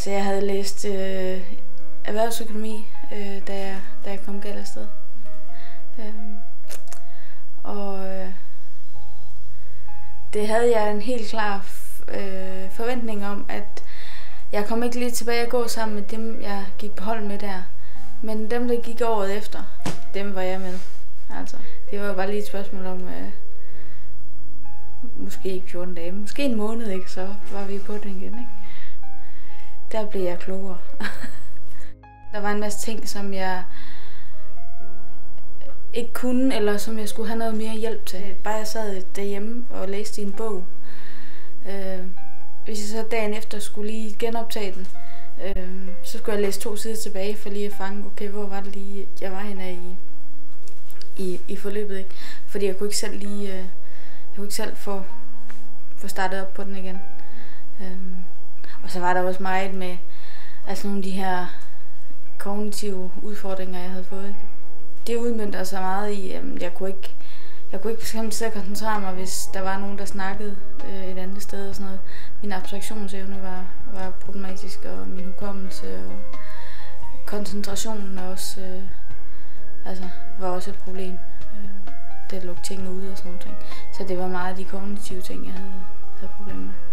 Altså, jeg havde læst erhvervsøkonomi, da jeg kom galt afsted. Det havde jeg en helt klar forventning om, at jeg kom ikke lige tilbage at gå sammen med dem, jeg gik på hold med der. Men dem, der gik året efter, dem var jeg med. Altså, det var jo bare lige et spørgsmål om, måske ikke 14 dage, måske en måned, ikke? Så var vi på den igen, ikke? Der blev jeg klogere. Der var en masse ting, som jeg ikke kunne, eller som jeg skulle have noget mere hjælp til. Bare jeg sad derhjemme og læste i en bog. Hvis jeg så dagen efter skulle lige genoptage den, så skulle jeg læse 2 sider tilbage for lige at fange, okay, hvor var det lige, jeg var henne i forløbet, ikke? Fordi jeg kunne ikke selv få startet op på den igen. Og så var der også meget med altså nogle af de her kognitive udfordringer, jeg havde fået, ikke? Det udmønter sig meget i, jeg kunne ikke sidde og koncentrere mig, hvis der var nogen, der snakkede et andet sted og sådan noget. Min abstraktionsevne var problematisk, og min hukommelse og koncentrationen også, var også et problem. Det lukkede ting ude og sådan noget. Så det var meget de kognitive ting, jeg havde problemer med.